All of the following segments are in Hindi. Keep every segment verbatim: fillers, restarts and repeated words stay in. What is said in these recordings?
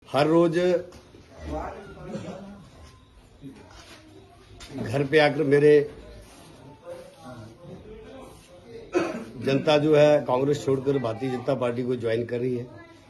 हर रोज घर पे आकर मेरे जनता जो है कांग्रेस छोड़कर भारतीय जनता पार्टी को ज्वाइन कर रही है।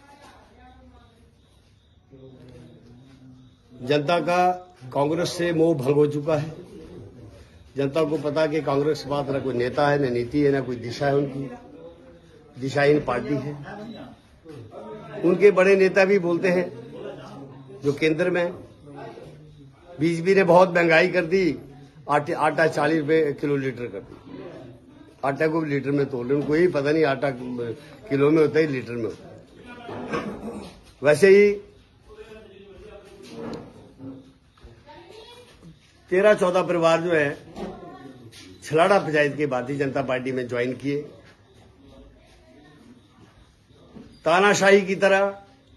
जनता का कांग्रेस से मोह भंग हो चुका है। जनता को पता कि कांग्रेस के पास न कोई नेता है, न नीति है, न कोई दिशा है। उनकी दिशाहीन पार्टी है। उनके बड़े नेता भी बोलते हैं जो केंद्र में बीजेपी ने बहुत महंगाई कर दी, आटे आटा चालीस रुपए किलो लीटर कर दी। आटा को भी लीटर में तोड़ रहे, उनको ही पता नहीं आटा किलो में होता है लीटर में होता है। वैसे ही तेरह चौदह परिवार जो है छलाड़ा पंचायत के भारतीय जनता पार्टी में ज्वाइन किए। तानाशाही की तरह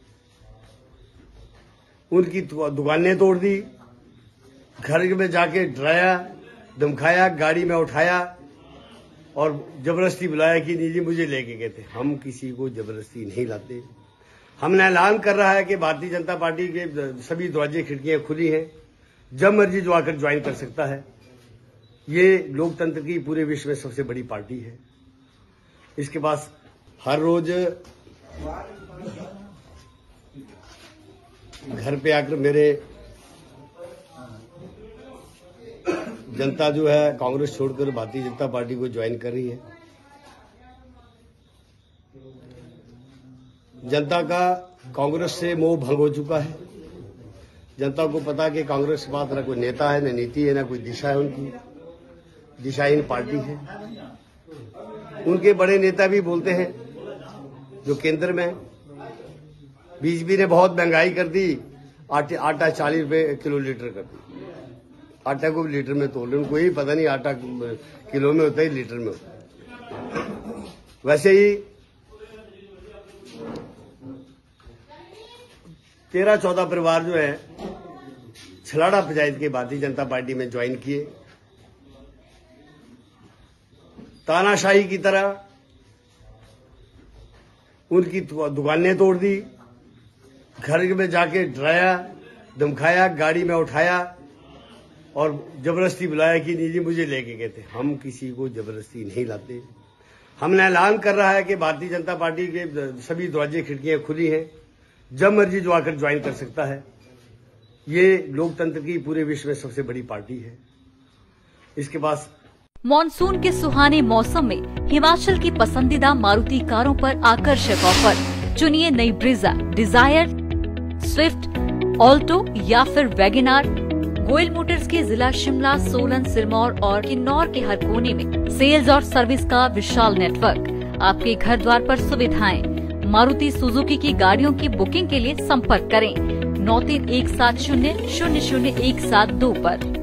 उनकी दुकानें तोड़ दी, घर में जाके डराया, धमकाया, गाड़ी में उठाया और जबरदस्ती बुलाया कि नहीं जी मुझे लेके गए थे। हम किसी को जबरदस्ती नहीं लाते। हमने ऐलान कर रहा है कि भारतीय जनता पार्टी के सभी दरवाजे खिड़कियां खुली हैं, जब मर्जी जो आकर ज्वाइन कर सकता है। ये लोकतंत्र की पूरे विश्व में सबसे बड़ी पार्टी है। इसके पास हर रोज घर पे आकर मेरे जनता जो है कांग्रेस छोड़कर भारतीय जनता पार्टी को ज्वाइन कर रही है। जनता का कांग्रेस से मोह भंग हो चुका है। जनता को पता कि कांग्रेस के पास न कोई नेता है, न नीति है, न कोई दिशा है। उनकी दिशाहीन पार्टी है। उनके बड़े नेता भी बोलते हैं जो केंद्र में बीजेपी ने बहुत महंगाई कर दी, आटे आटा चालीस रुपए किलो लीटर कर दी। आटा को भी लीटर में तोड़ रहे, उनको ही पता नहीं आटा किलो में होता है लीटर में होता है। वैसे ही तेरह चौदह परिवार जो है छलाड़ा पंचायत के भारतीय जनता पार्टी में ज्वाइन किए। तानाशाही की तरह उनकी दुकानें तोड़ दी, घर में जाके डराया, धमकाया, गाड़ी में उठाया और जबरदस्ती बुलाया कि नहीं जी मुझे लेके गए थे। हम किसी को जबरदस्ती नहीं लाते। हमने ऐलान कर रहा है कि भारतीय जनता पार्टी के सभी दरवाजे खिड़कियां खुली हैं, जब मर्जी जो आकर ज्वाइन कर सकता है। ये लोकतंत्र की पूरे विश्व में सबसे बड़ी पार्टी है। इसके पास मॉनसून के सुहाने मौसम में हिमाचल की पसंदीदा मारुति कारों पर आकर्षक ऑफर। चुनिए नई ब्रीजा, डिजायर, स्विफ्ट, ऑल्टो या फिर वैगनार। गोयल मोटर्स के जिला शिमला, सोलन, सिरमौर और किन्नौर के हर कोने में सेल्स और सर्विस का विशाल नेटवर्क। आपके घर द्वार पर सुविधाएं। मारुति सुजुकी की गाड़ियों की बुकिंग के लिए संपर्क करें नौ तीन एक सात शून्य शून्य शून्य एक सात दो पर।